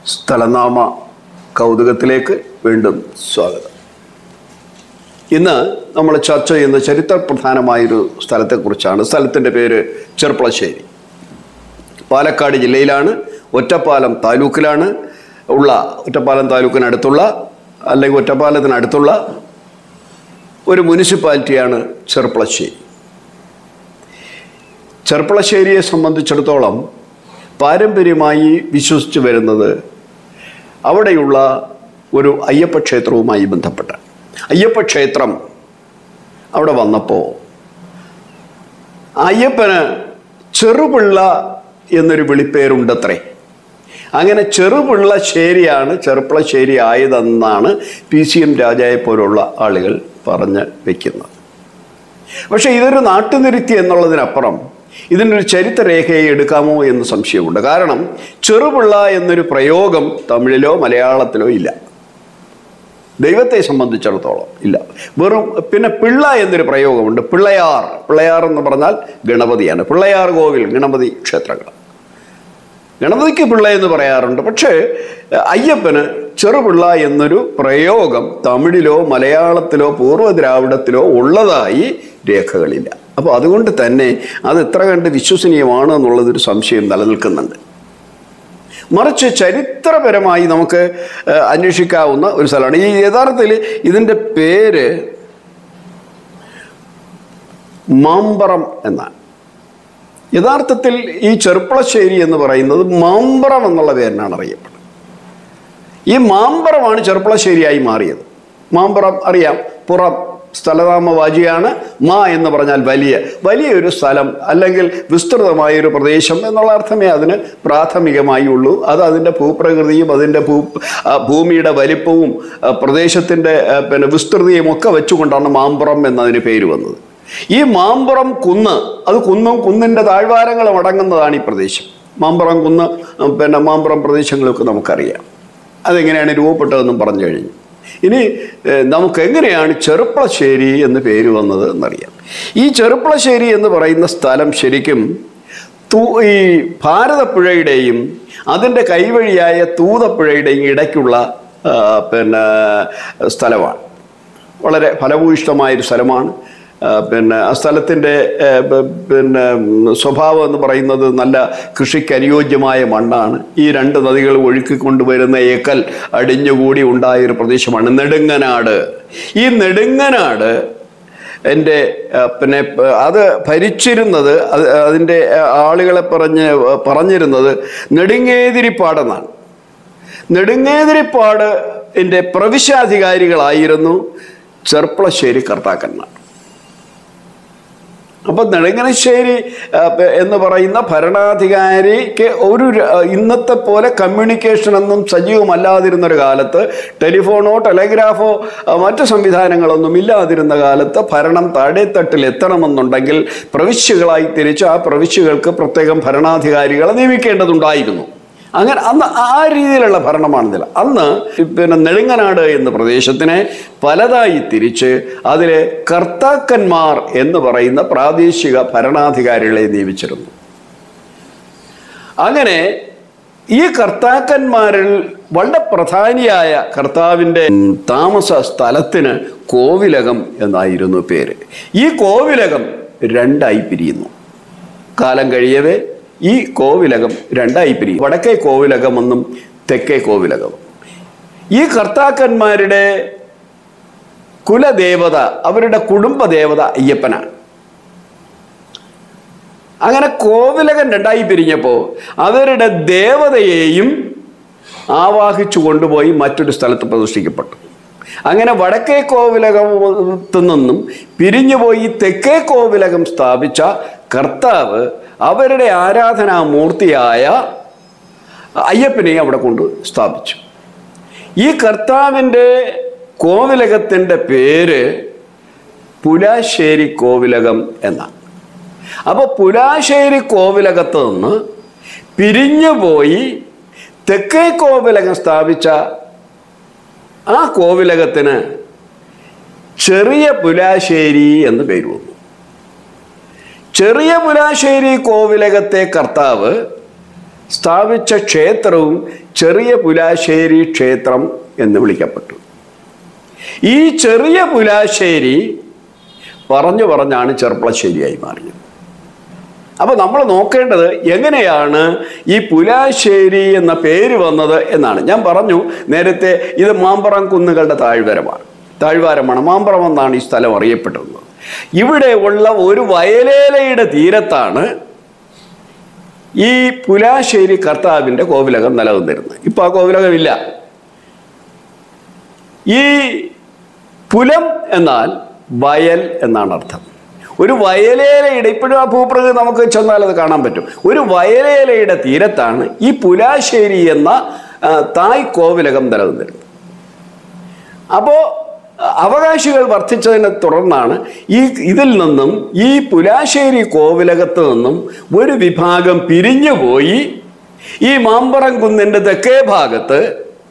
സ്ഥലനാമ കൗതുകത്തിലേക്ക് വീണ്ടും സ്വാഗതം. ഇന്ന് നമ്മൾ ചർച്ച ചെയ്യുന്ന ചരിത്രപ്രധാനമായൊരു സ്ഥലത്തെക്കുറിച്ചാണ്. സ്ഥലത്തിൻ്റെ പേര് ചെർപ്പളശ്ശേരി. പാലക്കാട് ജില്ലയിലാണ്, ഒറ്റപ്പാലം താലൂക്കിലാണ് ഉള്ള, ഒറ്റപ്പാലം താലൂക്കിനടുത്തുള്ള അല്ലെങ്കിൽ ഒറ്റപ്പാലത്തിനടുത്തുള്ള ഒരു മുനിസിപ്പാലിറ്റിയാണ് ചെർപ്പളശ്ശേരി. ചെർപ്പളശ്ശേരിയെ സംബന്ധിച്ചിടത്തോളം പാരമ്പര്യമായി വിശ്വസിച്ച് വരുന്നത് അവിടെയുള്ള ഒരു അയ്യപ്പ ക്ഷേത്രവുമായി ബന്ധപ്പെട്ട അയ്യപ്പ ക്ഷേത്രം അവിടെ വന്നപ്പോൾ അയ്യപ്പന് ചെറുപിള്ള എന്നൊരു വിളിപ്പേരുണ്ടത്രേ. അങ്ങനെ ചെറുപിള്ളശ്ശേരിയാണ് ചെർപ്പളശ്ശേരി ആയതെന്നാണ് PCM രാജായെ പോലുള്ള ആളുകൾ പറഞ്ഞ് വയ്ക്കുന്നത്. പക്ഷേ ഇതൊരു നാട്ടുനിരുത്തി എന്നുള്ളതിനപ്പുറം ഇതിനൊരു ചരിത്രരേഖയെ എടുക്കാമോ എന്ന് സംശയമുണ്ട്. കാരണം ചെറുപിള്ള എന്നൊരു പ്രയോഗം തമിഴിലോ മലയാളത്തിലോ ഇല്ല, ദൈവത്തെ സംബന്ധിച്ചിടത്തോളം ഇല്ല. വെറും പിന്നെ പിള്ള എന്നൊരു പ്രയോഗമുണ്ട്. പിള്ളയാർ, പിള്ളയാർ എന്ന് പറഞ്ഞാൽ ഗണപതിയാണ്. പിള്ളയാർ കോവിൽ, ഗണപതി ക്ഷേത്രങ്ങൾ, ഗണപതിക്ക് പിള്ള എന്ന് പറയാറുണ്ട്. പക്ഷേ അയ്യപ്പന് ചെറുപിള്ള എന്നൊരു പ്രയോഗം തമിഴിലോ മലയാളത്തിലോ പൂർവ്വദ്രാവിഡത്തിലോ ഉള്ളതായി രേഖകളില്ല. അപ്പോൾ അതുകൊണ്ട് തന്നെ അത് എത്ര കണ്ട് വിശ്വസനീയമാണ് എന്നുള്ളതൊരു സംശയം നിലനിൽക്കുന്നുണ്ട്. മറിച്ച് ചരിത്രപരമായി നമുക്ക് അന്വേഷിക്കാവുന്ന ഒരു സ്ഥലമാണ്. ഈ യഥാർത്ഥത്തിൽ ഇതിൻ്റെ പേര് മാമ്പറം എന്നാണ്. യഥാർത്ഥത്തിൽ ഈ ചെർപ്പളശ്ശേരി എന്ന് പറയുന്നത് മാമ്പറം എന്നുള്ള പേരിനാണ് അറിയപ്പെടുന്നത്. ഈ മാമ്പറമാണ് ചെർപ്പളശ്ശേരിയായി മാറിയത്. മാമ്പറം അറിയാം, പുറം സ്ഥലനാമവാചിയാണ്. മാ എന്ന് പറഞ്ഞാൽ വലിയ, വലിയൊരു സ്ഥലം അല്ലെങ്കിൽ വിസ്തൃതമായൊരു പ്രദേശം എന്നുള്ള അർത്ഥമേ അതിന് പ്രാഥമികമായി ഉള്ളൂ. അത് അതിൻ്റെ ഭൂപ്രകൃതിയും അതിൻ്റെ ഭൂമിയുടെ വലിപ്പവും പ്രദേശത്തിൻ്റെ വിസ്തൃതിയും ഒക്കെ വെച്ചുകൊണ്ടാണ് മാമ്പുറം എന്നതിന് പേര് വന്നത്. ഈ മാമ്പുറം കുന്ന്, അത് കുന്നും കുന്നിൻ്റെ താഴ്വാരങ്ങളും അടങ്ങുന്നതാണ് ഈ പ്രദേശം. മാമ്പുറം കുന്ന്, മാമ്പുറം പ്രദേശങ്ങളൊക്കെ നമുക്കറിയാം. അതെങ്ങനെയാണ് രൂപപ്പെട്ടതെന്നും പറഞ്ഞു കഴിഞ്ഞു. ഇനി നമുക്ക് എങ്ങനെയാണ് ചെർപ്പളശ്ശേരി എന്ന് പേര് വന്നത് എന്നറിയാം. ഈ ചെർപ്പളശ്ശേരി എന്ന് പറയുന്ന സ്ഥലം ശരിക്കും ഈ ഭാരതപ്പുഴയുടെയും അതിൻ്റെ കൈവഴിയായ തൂതപ്പുഴയുടെയും ഇടയ്ക്കുള്ള സ്ഥലമാണ്. വളരെ ഫലഭൂയിഷ്ടമായൊരു സ്ഥലമാണ്. ആ സ്ഥലത്തിൻ്റെ സ്വഭാവം എന്ന് പറയുന്നത് നല്ല കൃഷിക്ക് അനുയോജ്യമായ മണ്ണാണ്. ഈ രണ്ട് നദികൾ ഒഴുക്കിക്കൊണ്ടുവരുന്ന ഏക്കൽ അടിഞ്ഞുകൂടി ഉണ്ടായൊരു പ്രദേശമാണ് നെടുങ്ങനാട്. ഈ നെടുങ്ങനാട് അത് ഭരിച്ചിരുന്നത്, അതിൻ്റെ ആളുകളെ പറഞ്ഞിരുന്നത് നെടുങ്ങേതിരിപ്പാടെന്നാണ്. നെടുങ്ങേതിരിപ്പാട് എൻ്റെ പ്രവിശ്യാധികാരികളായിരുന്നു ചെർപ്പളശ്ശേരി കർത്താക്കന്മാർ. അപ്പം നെടുങ്ങനശ്ശേരി എന്ന് പറയുന്ന ഭരണാധികാരിക്ക് ഇന്നത്തെ പോലെ കമ്മ്യൂണിക്കേഷനൊന്നും സജീവമല്ലാതിരുന്നൊരു കാലത്ത്, ടെലിഫോണോ ടെലിഗ്രാഫോ മറ്റു സംവിധാനങ്ങളൊന്നും ഇല്ലാതിരുന്ന കാലത്ത് ഭരണം താഴെത്തട്ടിൽ എത്തണമെന്നുണ്ടെങ്കിൽ പ്രവിശ്യകളായി തിരിച്ച് ആ പ്രവിശ്യകൾക്ക് പ്രത്യേകം ഭരണാധികാരികളെ നിയമിക്കേണ്ടതുണ്ടായിരുന്നു. അങ്ങനെ അന്ന് ആ രീതിയിലുള്ള ഭരണമാണിതിൽ. അന്ന് നെടുങ്ങനാട് എന്ന പ്രദേശത്തിനെ പലതായി തിരിച്ച് അതിൽ കർത്താക്കന്മാർ എന്ന് പറയുന്ന പ്രാദേശിക ഭരണാധികാരികളെ നിയമിച്ചിരുന്നു. അങ്ങനെ ഈ കർത്താക്കന്മാരിൽ വളരെ പ്രധാനിയായ കർത്താവിൻ്റെ താമസ സ്ഥലത്തിന് കോവിലകം എന്നായിരുന്നു പേര്. ഈ കോവിലകം രണ്ടായി പിരിയുന്നു. കാലം കഴിയവേ ഈ കോവിലകം രണ്ടായി പിരിയും. വടക്കേ കോവിലകമെന്നും തെക്കേ കോവിലകം. ഈ കർത്താക്കന്മാരുടെ കുലദേവത, അവരുടെ കുടുംബദേവത അയ്യപ്പനാണ്. അങ്ങനെ കോവിലകം രണ്ടായി പിരിഞ്ഞപ്പോൾ അവരുടെ ദേവതയെയും ആവാഹിച്ചു കൊണ്ടുപോയി മറ്റൊരു സ്ഥലത്ത് പ്രതിഷ്ഠിക്കപ്പെട്ടു. അങ്ങനെ വടക്കേ കോവിലകത്തു നിന്നും പിരിഞ്ഞുപോയി തെക്കേ കോവിലകം സ്ഥാപിച്ച കർത്താവ് അവരുടെ ആരാധനാമൂർത്തിയായ അയ്യപ്പനെ അവിടെ കൊണ്ട് സ്ഥാപിച്ചു. ഈ കർത്താവിൻ്റെ കോവിലകത്തിൻ്റെ പേര് പുലാശ്ശേരി കോവിലകം എന്നാണ്. അപ്പോൾ പുലാശ്ശേരി കോവിലകത്ത് നിന്ന് പിരിഞ്ഞുപോയി തെക്കേ കോവിലകം സ്ഥാപിച്ച ആ കോവിലകത്തിന് ചെറിയ പുലാശ്ശേരി എന്ന് പേര് വന്നു. ചെറിയ പുലാശ്ശേരി കോവിലകത്തെ കർത്താവ് സ്ഥാപിച്ച ക്ഷേത്രവും ചെറിയ പുലാശ്ശേരി ക്ഷേത്രം എന്ന് വിളിക്കപ്പെട്ടു. ഈ ചെറിയ പുലാശ്ശേരി പറഞ്ഞാണ് ചെർപ്പളശ്ശേരിയായി മാറിയത്. അപ്പോൾ നമ്മൾ നോക്കേണ്ടത് എങ്ങനെയാണ് ഈ പുലാശ്ശേരി എന്ന പേര് വന്നത് എന്നാണ്. ഞാൻ പറഞ്ഞു നേരത്തെ ഇത് മാമ്പറം കുന്നുകളുടെ താഴ്വാരമാണ്. മാമ്പറം എന്നാണ് ഈ സ്ഥലം അറിയപ്പെടുന്നത്. ഇവിടെ ഉള്ള ഒരു വയലേലയുടെ തീരത്താണ് ഈ പുലാശ്ശേരി കർത്താവിൻ്റെ കോവിലകം നിലനിന്നിരുന്നത്. ഇപ്പം ആ കോവിലകമില്ല. ഈ പുലം എന്നാൽ വയൽ എന്നാണ് അർത്ഥം. ഒരു വയലേലയുടെ, ഇപ്പോഴും ആ ഭൂപ്രകൃതി നമുക്ക് ചെന്നാൽ അത് കാണാൻ പറ്റും. ഒരു വയലേലയുടെ തീരത്താണ് ഈ പുലാശ്ശേരി എന്ന തായ് കോവിലകം നിലനിന്നിരുന്നത്. അപ്പോൾ അവകാശികൾ വർദ്ധിച്ചതിനെ തുടർന്നാണ് ഇതിൽ നിന്നും ഈ പുലാശ്ശേരി കോവിലകത്ത് നിന്നും ഒരു വിഭാഗം പിരിഞ്ഞുപോയി ഈ മാമ്പറം കുന്നിൻ്റെ തെക്കേ ഭാഗത്ത്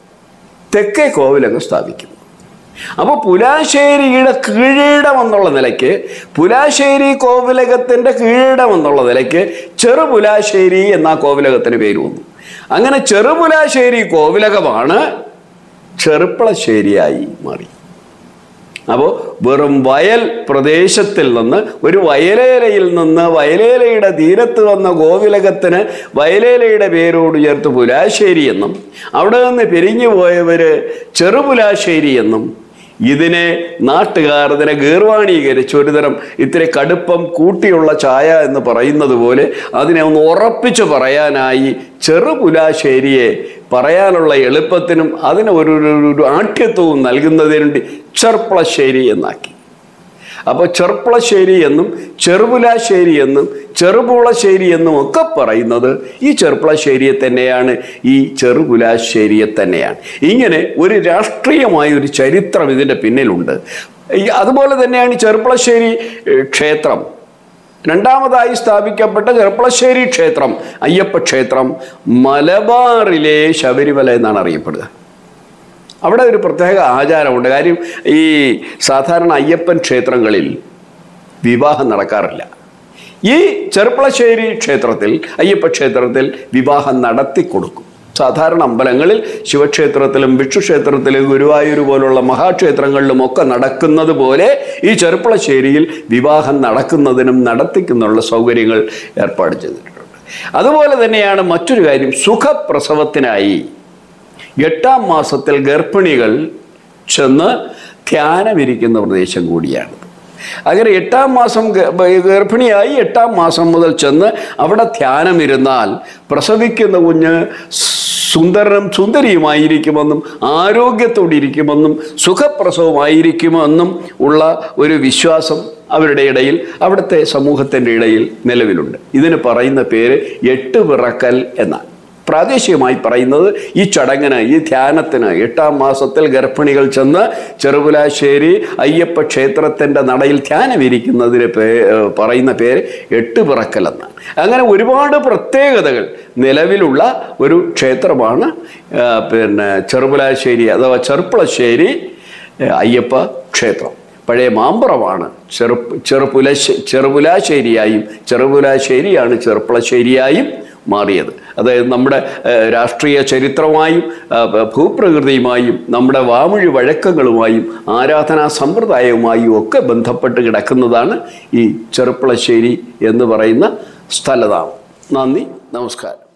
തെക്കേ കോവിലകം സ്ഥാപിക്കുന്നു. അപ്പോൾ പുലാശ്ശേരിയുടെ കീഴീടം എന്നുള്ള നിലയ്ക്ക്, പുലാശ്ശേരി കോവിലകത്തിൻ്റെ കീഴീടം എന്നുള്ള നിലയ്ക്ക് ചെറുപുലാശ്ശേരി എന്ന കോവിലകത്തിന് പേര് വന്നു. അങ്ങനെ ചെറുപുലാശ്ശേരി കോവിലകമാണ് ചെർപ്പളശ്ശേരിയായി മാറി. അപ്പോൾ വെറും വയൽ പ്രദേശത്തിൽ നിന്ന്, ഒരു വയലേലയിൽ നിന്ന് വയലേലയുടെ തീരത്ത് വന്ന കോവിലകത്തിന് വയലേലയുടെ പേരോട് ചേർത്ത് പുലാശ്ശേരി എന്നും, അവിടെ നിന്ന് പിരിഞ്ഞു പോയവർ ചെറുപുലാശ്ശേരി എന്നും, ഇതിനെ നാട്ടുകാർ ഇതിനെ ഗീർവാണീകരിച്ച് ഒരുതരം ഇത്തിരി കടുപ്പം കൂട്ടിയുള്ള ചായ എന്ന് പറയുന്നത് പോലെ അതിനെ ഒന്ന് ഉറപ്പിച്ച് പറയാനായി ചെറുപുലാശ്ശേരിയെ പറയാനുള്ള എളുപ്പത്തിനും അതിന് ഒരു ആഠ്യത്വവും നൽകുന്നതിന് വേണ്ടി ചെർപ്പളശ്ശേരി എന്നാക്കി. അപ്പോൾ ചെർപ്പളശ്ശേരി എന്നും ചെറുപുലാശ്ശേരി എന്നും ചെറുപുളശ്ശേരി എന്നും ഒക്കെ പറയുന്നത് ഈ ചെർപ്പളശ്ശേരിയെ തന്നെയാണ്, ഈ ചെറുപുലാശ്ശേരിയെ തന്നെയാണ്. ഇങ്ങനെ ഒരു രാഷ്ട്രീയമായ ഒരു ചരിത്രം ഇതിൻ്റെ പിന്നിലുണ്ട്. അതുപോലെ തന്നെയാണ് ഈ ചെർപ്പളശ്ശേരി ക്ഷേത്രം. രണ്ടാമതായി സ്ഥാപിക്കപ്പെട്ട ചെർപ്പളശ്ശേരി ക്ഷേത്രം, അയ്യപ്പ ക്ഷേത്രം, മലബാറിലെ ശബരിമല എന്നാണ് അറിയപ്പെടുക. അവിടെ ഒരു പ്രത്യേക ആചാരമുണ്ട്. കാര്യം ഈ സാധാരണ അയ്യപ്പൻ ക്ഷേത്രങ്ങളിൽ വിവാഹം നടക്കാറില്ല. ഈ ചെർപ്പളശ്ശേരി ക്ഷേത്രത്തിൽ, അയ്യപ്പ ക്ഷേത്രത്തിൽ വിവാഹം നടത്തി കൊടുക്കും. സാധാരണ അമ്പലങ്ങളിൽ, ശിവക്ഷേത്രത്തിലും വിഷ്ണുക്ഷേത്രത്തിലും ഗുരുവായൂർ പോലുള്ള മഹാക്ഷേത്രങ്ങളിലും ഒക്കെ നടക്കുന്നത് പോലെ ഈ ചെർപ്പളശ്ശേരിയിൽ വിവാഹം നടക്കുന്നതിനും നടത്തിക്കുന്നുള്ള സൗകര്യങ്ങൾ ഏർപ്പാട് ചെയ്തിട്ടുണ്ട്. അതുപോലെ തന്നെയാണ് മറ്റൊരു കാര്യം, സുഖപ്രസവത്തിനായി 8-ാം മാസത്തിൽ ഗർഭിണികൾ ചെന്ന് ധ്യാനമിരിക്കുന്ന പ്രദേശം കൂടിയാണ്. അങ്ങനെ 8-ാം മാസം ഗർഭിണിയായി 8-ാം മാസം മുതൽ ചെന്ന് അവിടെ ധ്യാനമിരുന്നാൽ പ്രസവിക്കുന്ന കുഞ്ഞ് സുന്ദരിയുമായിരിക്കുമെന്നും ആരോഗ്യത്തോടിരിക്കുമെന്നും സുഖപ്രസവമായിരിക്കുമെന്നും ഉള്ള ഒരു വിശ്വാസം അവരുടെ ഇടയിൽ, അവിടുത്തെ സമൂഹത്തിൻ്റെ ഇടയിൽ നിലവിലുണ്ട്. ഇതിന് പറയുന്ന പേര് എട്ടുപിറക്കൽ എന്നാണ്. പ്രാദേശികമായി പറയുന്നത് ഈ ചടങ്ങിന്, ഈ ധ്യാനത്തിന് 8-ാം മാസത്തിൽ ഗർഭിണികൾ ചെന്ന് ചെറുപുലാശ്ശേരി അയ്യപ്പ ക്ഷേത്രത്തിൻ്റെ നടയിൽ ധ്യാനമിരിക്കുന്നതിന് പറയുന്ന പേര് എട്ടുപിറക്കൽ എന്നാണ്. അങ്ങനെ ഒരുപാട് പ്രത്യേകതകൾ നിലവിലുള്ള ഒരു ക്ഷേത്രമാണ് ചെറുപുലാശ്ശേരി അഥവാ ചെർപ്പളശ്ശേരി അയ്യപ്പ ക്ഷേത്രം. പഴയ മാമ്പറമാണ് ചെറുപുലാശ്ശേരിയായും, ചെറുപുലാശ്ശേരിയാണ് ചെർപ്പളശ്ശേരിയായും മാറിയത്. അതായത് നമ്മുടെ രാഷ്ട്രീയ ചരിത്രമായും ഭൂപ്രകൃതിയുമായും നമ്മുടെ വാമൊഴി വഴക്കങ്ങളുമായും ആരാധനാ സമ്പ്രദായവുമായും ഒക്കെ ബന്ധപ്പെട്ട് കിടക്കുന്നതാണ് ഈ ചെർപ്പളശ്ശേരി എന്ന് പറയുന്ന സ്ഥലനാമം. നന്ദി, നമസ്കാരം.